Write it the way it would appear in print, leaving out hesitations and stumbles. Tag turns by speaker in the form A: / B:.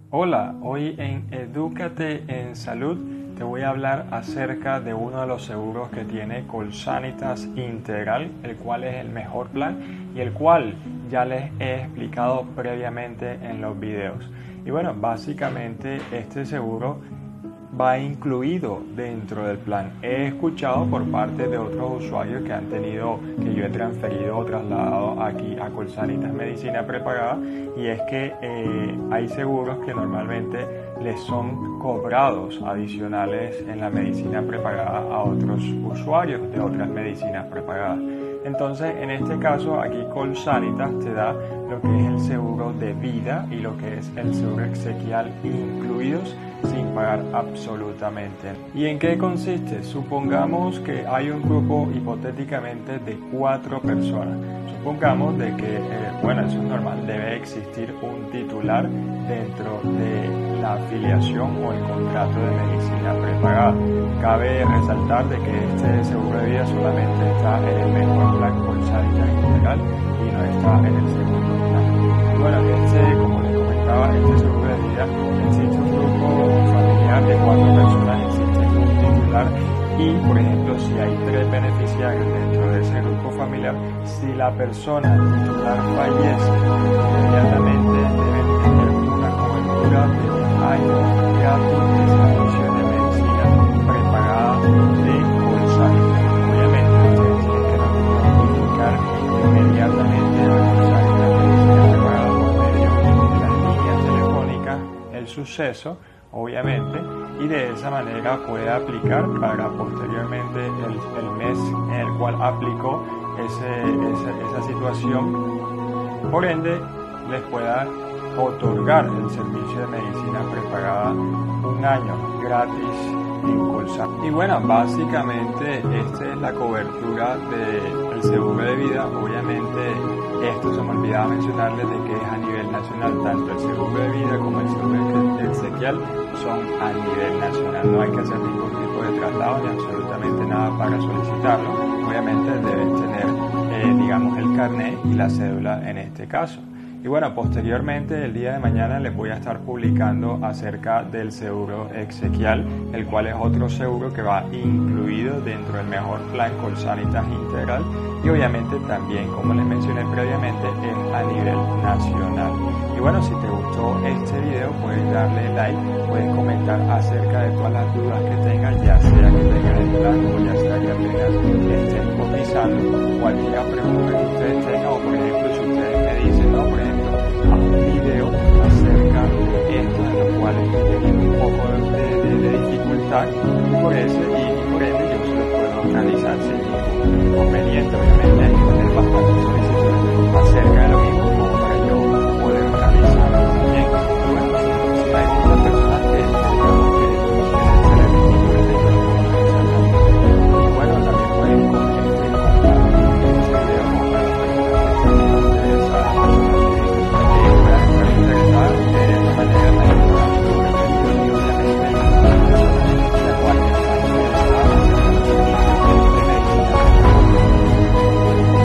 A: Hola, hoy en Edúcate en Salud te voy a hablar acerca de uno de los seguros que tiene Colsanitas Integral, el cual es el mejor plan y el cual ya les he explicado previamente en los videos. Y bueno, básicamente este seguro va incluido dentro del plan. He escuchado por parte de otros usuarios que han tenido, que yo he transferido o trasladado aquí a Colsanitas Medicina Prepagada, y es que hay seguros que normalmente les son cobrados adicionales en la medicina prepagada a otros usuarios de otras medicinas prepagadas. Entonces, en este caso, aquí Colsanitas te da lo que es el seguro de vida y lo que es el seguro exequial incluidos sin pagar absolutamente. ¿Y en qué consiste? Supongamos que hay un grupo hipotéticamente de 4 personas. Supongamos de que, bueno, eso es normal, debe existir un titular dentro de la afiliación o el contrato de medicina prepagada. Cabe resaltar de que este seguro de vida solamente está en el mejor plan Colsanitas Integral y no está en el segundo plan. Bueno, como les comentaba, este seguro de vida existe un grupo familiar de 4 personas, existe un titular y, por ejemplo, si hay 3 beneficiarios dentro de ese grupo familiar, si la persona titular fallece, inmediatamente deben tener una cobertura de un año gratis de servicio de medicina prepagada de Colsanitas. Obviamente, ustedes tienen que notificar inmediatamente a Colsanitas Medicina Prepagada por medio de las líneas telefónicas el suceso, obviamente, y de esa manera puede aplicar para posteriormente el mes en el cual aplicó esa situación, por ende les pueda otorgar el servicio de medicina prepagada un año gratis en Colsanitas. Y bueno, básicamente esta es la cobertura del seguro de vida. Obviamente esto se me olvidaba mencionarles de que es a nivel nacional, tanto el seguro de vida como el seguro exequial son a nivel nacional, no hay que hacer ningún tipo de traslado ni absolutamente nada para solicitarlo. Obviamente deben tener, digamos, el carnet y la cédula en este caso. Y bueno, posteriormente, el día de mañana les voy a estar publicando acerca del seguro exequial, el cual es otro seguro que va incluido dentro del mejor plan Colsanitas Integral y obviamente también, como les mencioné previamente, a nivel nacional. Y bueno, si te gustó este video, puedes darle like, puedes comentar acerca de todas las dudas que tengas, ya sea que tengas el plan o ya sea que apenas estés cotizando, cualquier pregunta que ustedes tengan, o por ejemplo, si ustedes me dicen, no, por ejemplo, a un video acerca de esto, en los cuales tienen un poco de dificultad,